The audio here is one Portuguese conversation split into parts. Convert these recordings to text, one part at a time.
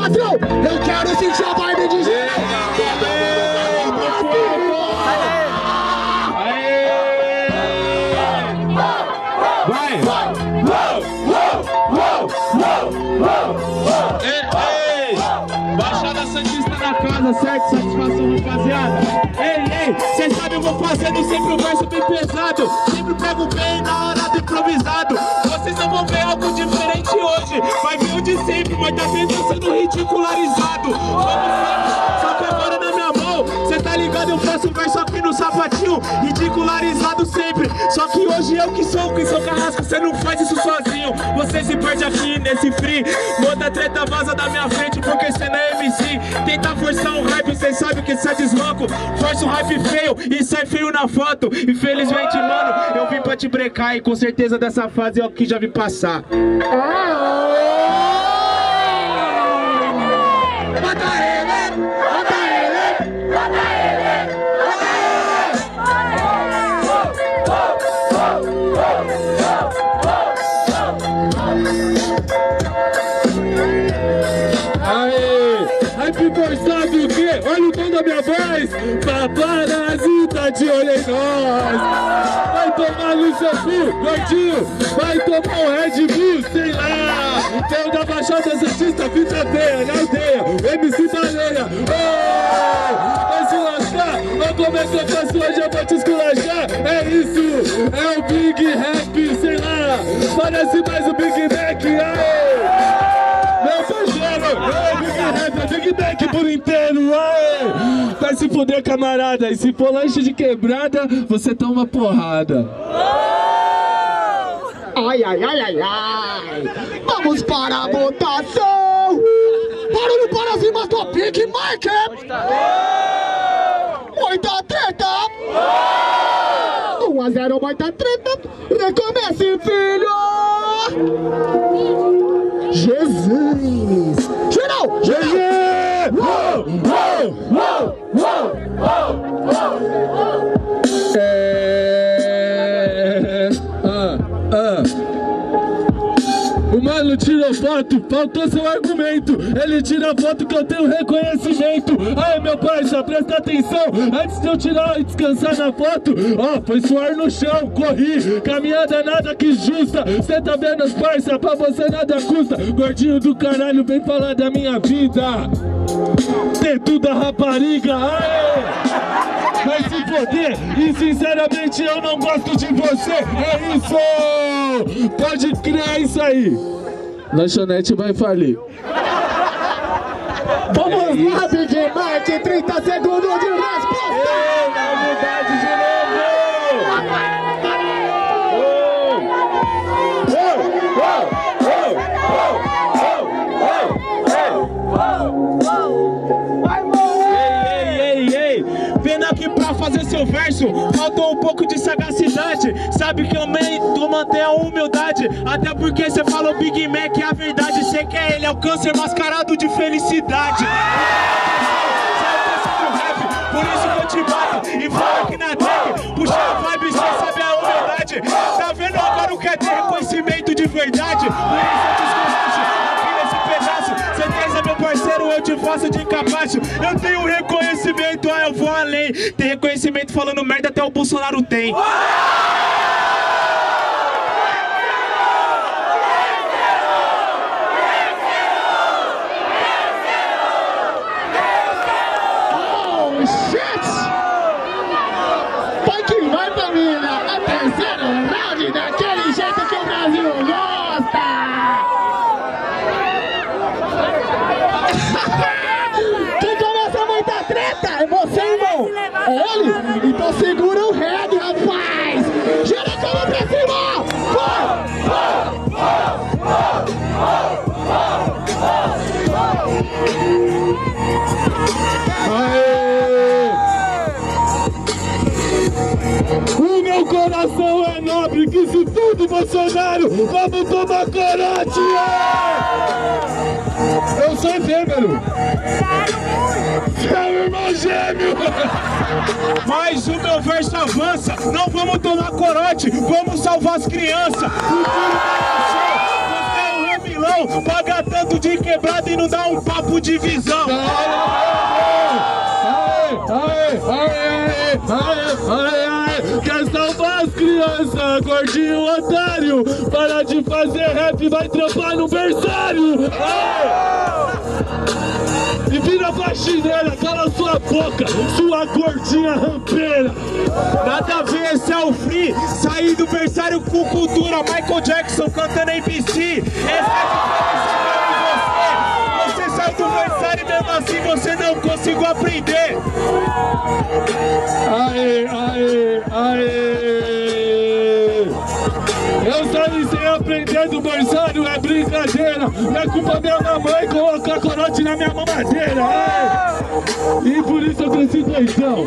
patrão, eu quero sentir a vibe de geral. Baixada Santista na casa, certo? Satisfação, rapaziada. Ei, cês sabem, eu vou fazendo sempre um verso bem pesado. Sempre pego bem na hora do improvisado. Vocês não vão ver algo diferente hoje. Vai ver o de sempre, mas tá vendo sendo ridicularizado. Vamos sempre, só que agora na minha mão. Cê tá ligado, eu faço um verso aqui no sapatinho, ridicularizado sempre. Só que hoje eu que sou carrasco, cê não faz isso sozinho. Você se perde aqui nesse free. Manda treta, vaza da minha frente, porque cê não é MC. Tenta forçar um hype, cê sabe que cê é desloco. Força um hype feio e sai feio na foto. Infelizmente, mano, eu vim pra te brecar. E com certeza dessa fase é o que já vi passar. Forçado o quê? Olha o tom da minha voz. Paparazita de olho em nós. Vai tomar no seu cu, gordinho. Vai tomar um Red Bull, sei lá. Tem o da Baixada Santista, fita feia, na aldeia. MC Baleia. Oh, vai se lascar. Olha como é que eu faço hoje, eu vou te esculachar. É isso, é o Big Rap, sei lá. Parece mais o Big Mac, aê. Meu parceiro, é Big Rap, é Big Mac por inteiro, aê! Vai se fuder, camarada, e se for lanche de quebrada, você toma porrada. Ai, ai, ai, ai, ai. Vamos para a votação. Barulho para as rimas do Big Mac. Muita treta. 1-0, muita treta. Recomece, filho. Jesus! Geral! GG! O mano tirou foto, faltou seu argumento. Ele tira foto que eu tenho reconhecimento. Aí meu parça, presta atenção. Antes de eu tirar e descansar na foto, ó, foi suar no chão, corri. Caminhada nada que justa. Cê tá vendo, parça, pra você nada custa. Gordinho do caralho, vem falar da minha vida. Teto da rapariga, aê! Vai se foder, e sinceramente eu não gosto de você. É isso! Pode crer, é isso aí. Lanchonete vai falir. Vamos lá, Big Mac, 30 segundos de resposta! Ei, na unidade de novo! Ei, vendo aqui pra fazer seu verso, faltou um pouco de sagacidade. Sabe que eu mantenho a humildade. Até porque você falou Big Mac, é a verdade. Você quer ele, é o câncer mascarado de felicidade. Por isso que eu te bato e falo aqui na tag. Puxa a vibe, cê sabe a humildade. Tá vendo agora o que é ter reconhecimento de verdade? Por isso eu te esculacho aqui nesse pedaço. Certeza, meu parceiro, eu te faço de capacho. Eu tenho reconhecimento, eu vou além. Tem reconhecimento falando merda, até o Bolsonaro tem. É ele? Então segura o reggae, rapaz! Gira a cama pra cima! O meu coração é nobre, que se tudo, Bolsonaro, vamos tomar corote! Eu sou efêmero! Seu irmão gêmeo! Mas o meu verso avança, não vamos tomar corote, vamos salvar as crianças! O filho da nação, você é o vacilão, paga tanto de quebrado e não dá um papo de visão. Quer salvar as crianças, gordinho otário? Para de fazer rap, vai trampar no berçário. E vira faxineira, cala sua boca, sua gordinha rampeira. Nada a ver, esse é o free. Sair do berçário com cultura, Michael Jackson cantando ABC. Essa é a diferença em você. Você saiu do berçário e mesmo assim você não conseguiu aprender. Aê, aê, aê. Eu saí sem aprender do berçário, é brincadeira. Não é culpa da minha mãe colocar corote na minha mamadeira. E por isso eu cresci doidão.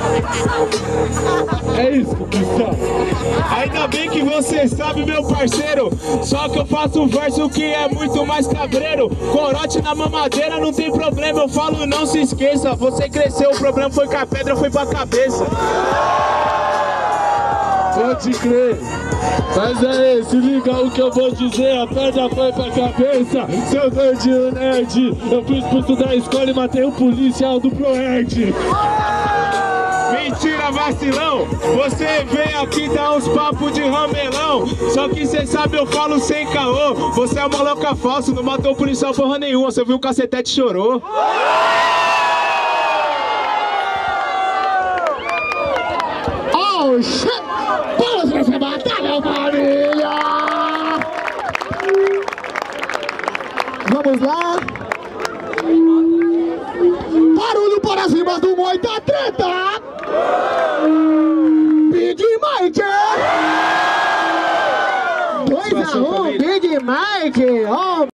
É isso, cristão. Ainda bem que você sabe, meu parceiro. Só que eu faço um verso que é muito mais cabreiro. Corote na mamadeira não tem problema. Eu falo, não se esqueça. Você cresceu, o problema foi que a pedra foi pra cabeça. Pode crer. Mas aí, se liga o que eu vou dizer, a pedra foi pra cabeça, seu gordinho nerd. Eu fui expulso da escola e matei o policial do Proerd. Mentira, vacilão, você vem aqui dar uns papos de ramelão. Só que cê sabe, eu falo sem caô. Você é uma louca falsa, não matou o policial porra nenhuma. Você viu o cacetete e chorou. Oh, shit! Vamos pra essa batalha, família! Vamos lá! Barulho para cima do Muita Treta! Big Mike! 2 a 1, Big Mike! Oh.